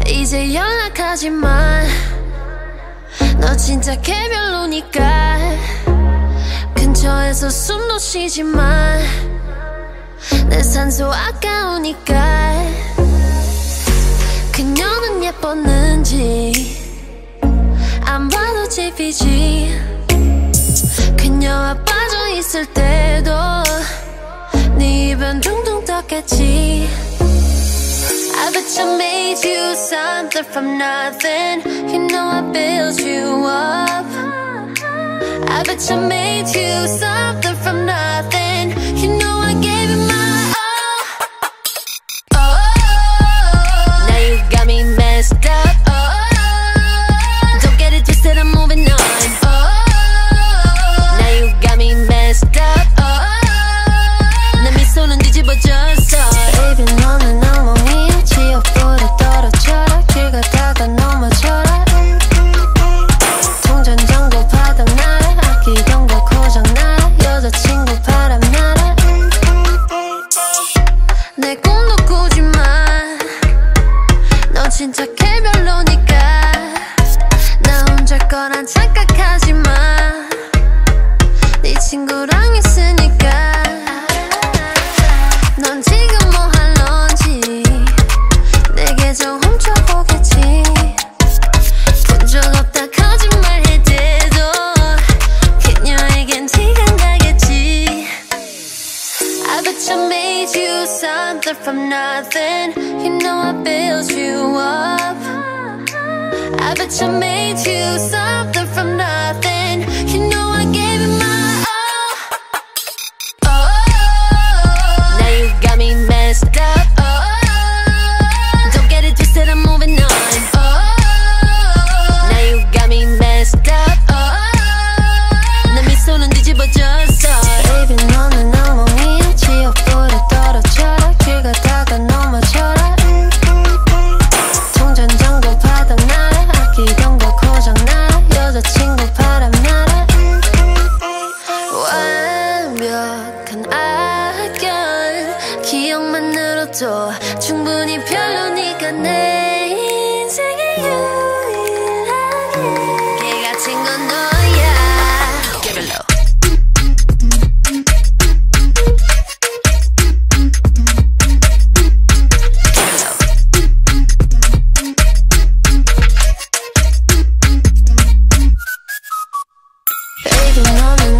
이제 연락하지마. 너 진짜 개별로니까 근처에서 숨도 쉬지마. 내 산소 아까우니까. 그녀는 예뻤는지 안 봐도 집이지. 그녀와 빠져있을 때도 네 입은 둥둥 떴겠지. I bet I made you something from nothing. You know I built you up. I bet I made you something from nothing. You know I gave you my all. Oh, now you got me messed up. Oh, don't get it twisted, I'm moving on. Oh, now you got me messed up. Oh, 내 미소는 뒤집어졌어. Baby 너는 엉망이야. 지옥불에 떨어져라. 길 가다가 넘어져라. 통장 잔고 바닥나라. 아끼던 거 고장나라. 여자친구 바람나라. 내 꿈도 꾸지마. 너 진짜 개별로니까. 나 혼자일 거란 착각하지마. 네 친구랑 있으니까. 넌 지금 뭐 할런지 내 계정 훔쳐보겠지. 본 적 없다 거짓말해대도 그녀에겐 티가 나겠지. I bet I made you something from nothing. You know I built you up. I bet I made you something from nothing. You know I gave you my all. Oh, now you got me messed up. Oh, don't get it twisted, I'm moving on. Oh, now you got me messed up. Oh, 내 미소는 뒤집어졌어. Baby 너는 엉망이야. 지옥불에 떨어져라. 길 가다가 넘어져라. 통장 잔고 바닥나라. 아끼던 거 고장나라. 여자친구 바람나라. 완벽한 악연 기억만으로도 충분히 별로니까 내 인생에 유일하게 개 같은 건 너야. 개별로. Baby 너는